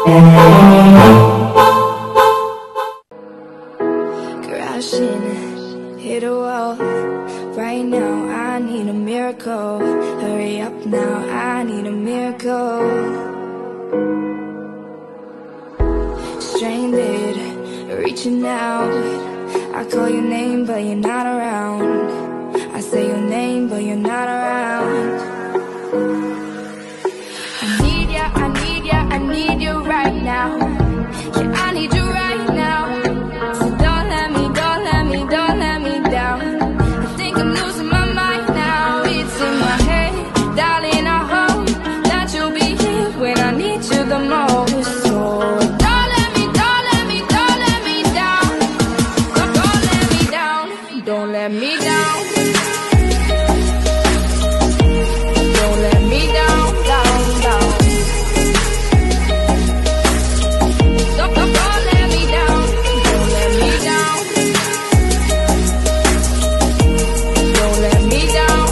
Crashing, hit a wall. Right now I need a miracle. Hurry up now, I need a miracle. Stranded, reaching out. I call your name but you're not around. I say your name but you're not around. I need ya, I need ya, I need you right now. Yeah, I need you right now. So don't let me down. I think I'm losing my mind now. It's in my head, darling, I hope that you'll be here when I need you the most. So don't let me down. Don't let me down. Don't let me down. Don't let me down. Don't let me down. Don't let me down.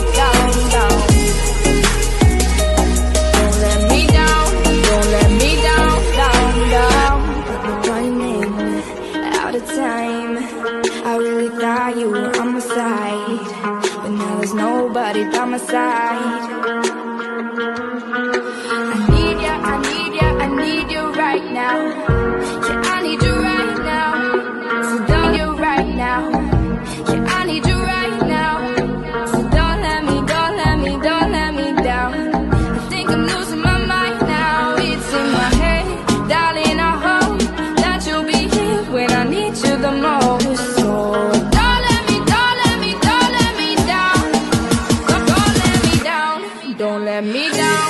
Don't let me down. Don't let me down. I'm running out of time. I really thought you were on my side, but now there's nobody by my side. I need ya, I need ya, I need you right now. Yeah, I need you right now. So don't you right now. Yeah, I need you right now. So don't let me down. I think I'm losing my mind now. It's in my head, darling, I hope that you'll be here when I need you the most. So don't let me down. Don't let me down.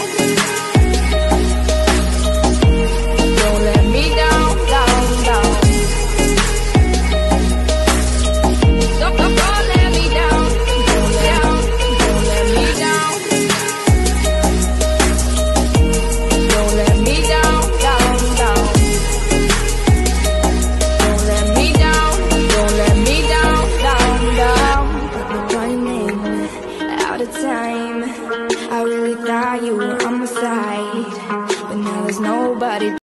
Don't let me down. Don't let me down. Don't let me down. Don't let me down. Don't let me down. Don't let me down. I'm running out of time. I really thought you were on my side, but now there's nobody